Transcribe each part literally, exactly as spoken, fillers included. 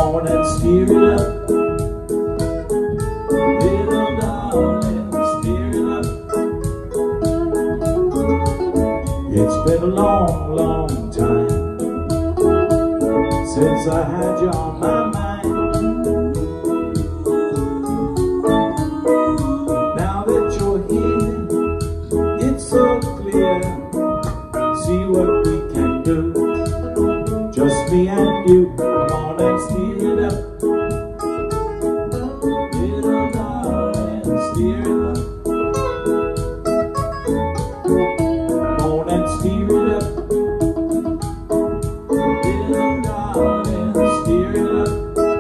on and steer it up. Little darling, steer it up. It's been a long, long time since I had you on my mind. Now that you're here, it's so clear. See what we can do, just me and you. Come on and steer it up. Little darling, steer it up. Come on and steer it up. Little darling, steer it up.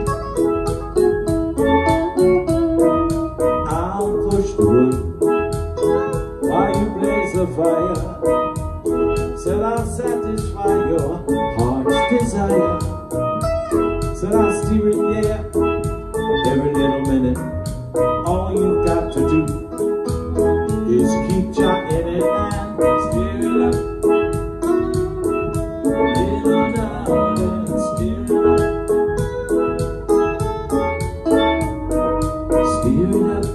I'll push the wood while you blaze the fire. Said I'll satisfy your heart's desire. Said I'll steer it, yeah, every little minute. All you've got to do is keep jocking it and steer it up. Little darling, steer it up. Steer it up.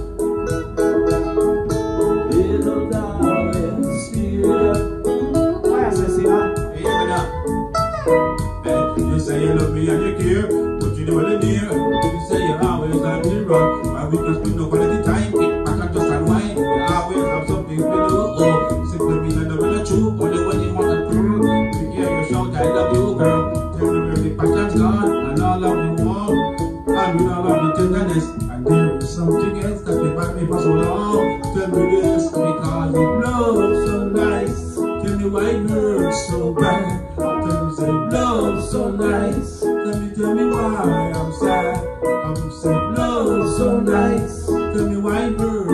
Little darling, steer it up. Why I say, see that? Hey, hear me now. Hey, you say you love me and you care, but you never near. You say you always have me run, and we can spend no quality time. Kick back and just unwind. We always have something to do. Oh, say to me and I'm not true. Only when you want to prove. You hear you shout, I love you, girl. Tell me where the passion's gone, and all of you want. And with all of the tenderness, and there is something else that we back me for so long. Tell me this, because it blows so nice. Tell me why it hurts so bad. Tell me say love so nice. Tell me, tell me why I'm sad. I'm sad, love so nice. Tell me why it hurts.